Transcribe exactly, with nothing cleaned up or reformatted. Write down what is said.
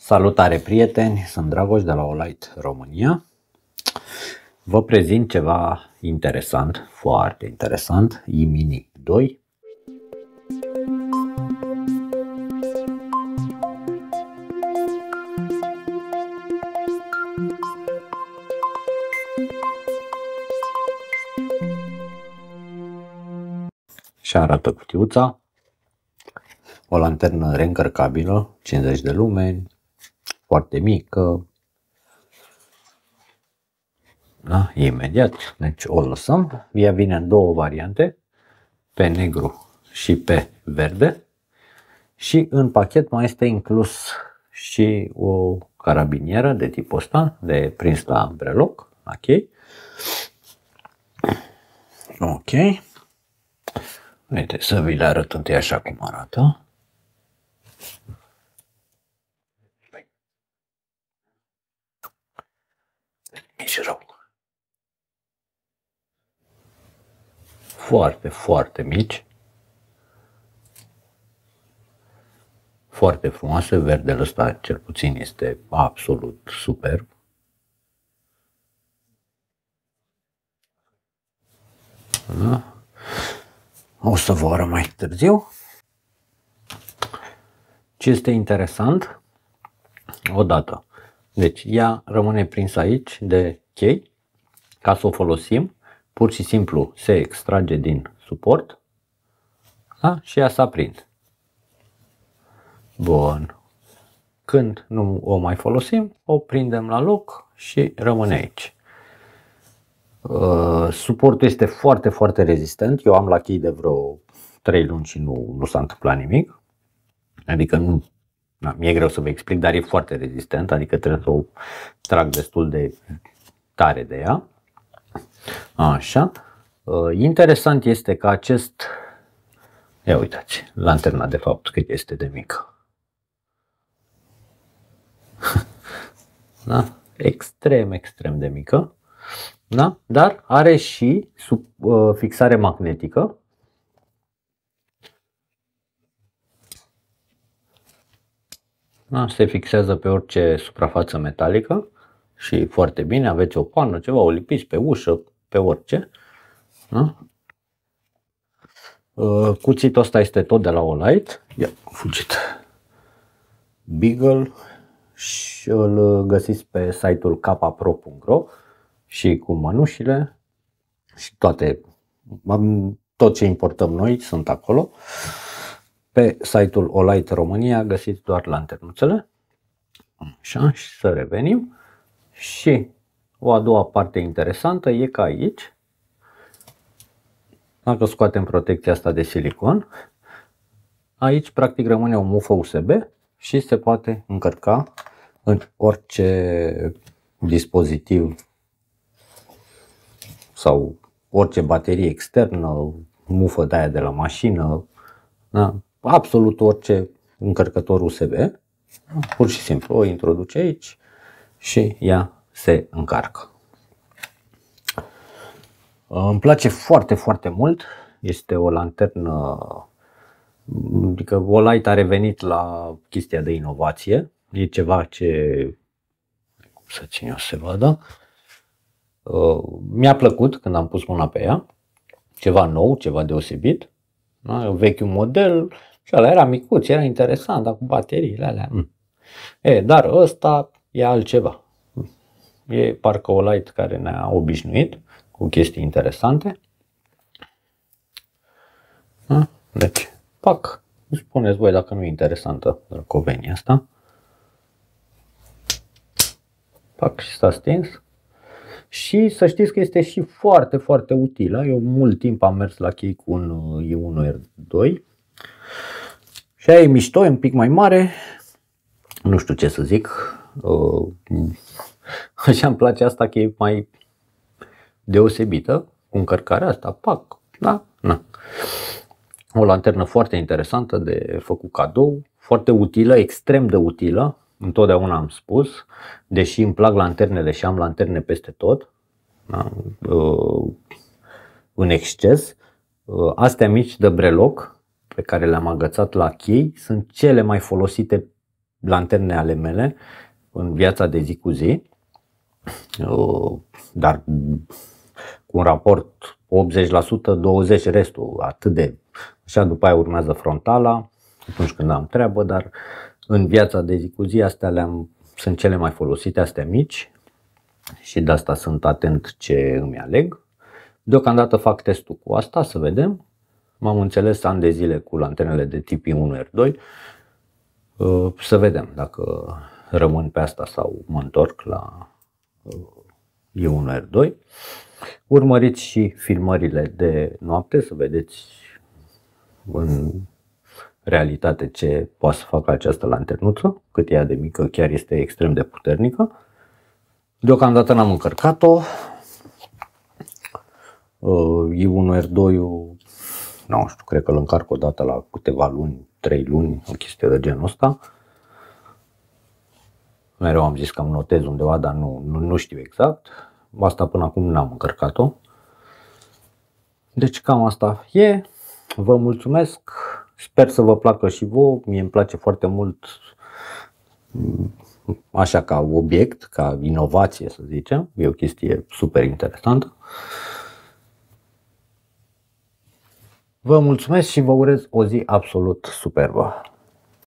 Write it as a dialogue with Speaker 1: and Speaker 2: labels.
Speaker 1: Salutare prieteni, sunt Dragoș de la Olight România. Vă prezint ceva interesant, foarte interesant, E-Mini doi. Și arată cutiuța, o lanternă reîncărcabilă, cincizeci de lumeni, foarte mică. Da, imediat, deci o lăsăm. Ea vine în două variante, pe negru și pe verde. Și în pachet mai este inclus și o carabinieră de tipul ăsta, de prins la breloc, ok. Ok. Uite, să vi le arăt întâi așa cum arată. Nici rău. Foarte, foarte mici. Foarte frumoase. Verdele ăsta cel puțin este absolut superb. Da? O să vă arăt mai târziu. Ce este interesant, odată, deci ea rămâne prinsă aici de chei. Ca să o folosim, pur și simplu se extrage din suport, da? Și ea s-a prins. Bun. Când nu o mai folosim, o prindem la loc și rămâne aici. Uh, suportul este foarte, foarte rezistent. Eu am la chei de vreo trei luni și nu, nu s-a întâmplat nimic. Adică nu, na, mi-e greu să vă explic, dar e foarte rezistent, adică trebuie să o trag destul de tare de ea. Așa. Uh, interesant este că acest, ia uitați, lanterna de fapt cât este de mică. Da? Extrem, extrem de mică. Da? Dar are și sub, uh, fixare magnetică. Da? Se fixează pe orice suprafață metalică și foarte bine. Aveți o pană, ceva, o lipiți pe ușă, pe orice. Da? Uh, cuțitul ăsta este tot de la Olight. Ia, fugit. Beagle. Și îl găsiți pe site-ul capapro punct ro și cu mănușile și toate, tot ce importăm noi sunt acolo. Pe site-ul Olight România găsiți doar lanternuțele. Așa, și să revenim. Și o a doua parte interesantă e că aici, dacă scoatem protecția asta de silicon, aici practic rămâne o mufă U S B și se poate încărca în orice dispozitiv sau orice baterie externă, mufă de aia de la mașină, da? Absolut orice încărcător U S B. Pur și simplu o introduce aici și ea se încarcă. Îmi place foarte, foarte mult. Este o lanternă, adică Olight a revenit la chestia de inovație. E ceva ce, cum să țin eu să se vadă, uh, mi-a plăcut când am pus mâna pe ea. Ceva nou, ceva deosebit. Da? Vechiul model și ăla era micuț, era interesant, dar cu bateriile alea. Mm. E, dar ăsta e altceva. E parcă Olight care ne-a obișnuit cu chestii interesante. Da? Deci, pac, spuneți voi dacă nu e interesantă răcovenia asta. Pac, și s-a stins. Și să știți că este și foarte, foarte utilă. Eu mult timp am mers la chei cu un E unu R doi. Și aia e mișto, e un pic mai mare. Nu știu ce să zic. Așa îmi place asta că e mai deosebită. Cu încărcarea asta, pac, da? Na. O lanternă foarte interesantă de făcut cadou. Foarte utilă, extrem de utilă. Întotdeauna am spus, deși îmi plac lanternele și am lanterne peste tot, da? În exces, astea mici de breloc pe care le-am agățat la chei sunt cele mai folosite lanterne ale mele în viața de zi cu zi, dar cu un raport optzeci la sută, douăzeci la sută restul, atât de... Așa, după aia urmează frontala, atunci când am treabă, dar în viața de zi cu zi astea le-am, sunt cele mai folosite, astea mici, și de asta sunt atent ce îmi aleg. Deocamdată fac testul cu asta, să vedem. M-am înțeles ani de zile cu lanternele de tip I unu R doi, să vedem dacă rămân pe asta sau mă întorc la I unu R doi. Urmăriți și filmările de noapte să vedeți în realitate ce poate să facă această lanternuță, cât ea de mică, chiar este extrem de puternică. Deocamdată n-am încărcat-o. I unu R doi-ul, nu știu, cred că îl încarc o dată la câteva luni, trei luni, o chestie de genul ăsta. Mereu am zis că îmi notez undeva, dar nu, nu, nu știu exact. Asta până acum n-am încărcat-o. Deci cam asta e. Vă mulțumesc. Sper să vă placă și vouă. Mie îmi place foarte mult așa ca obiect, ca inovație să zicem. E o chestie super interesantă. Vă mulțumesc și vă urez o zi absolut superbă.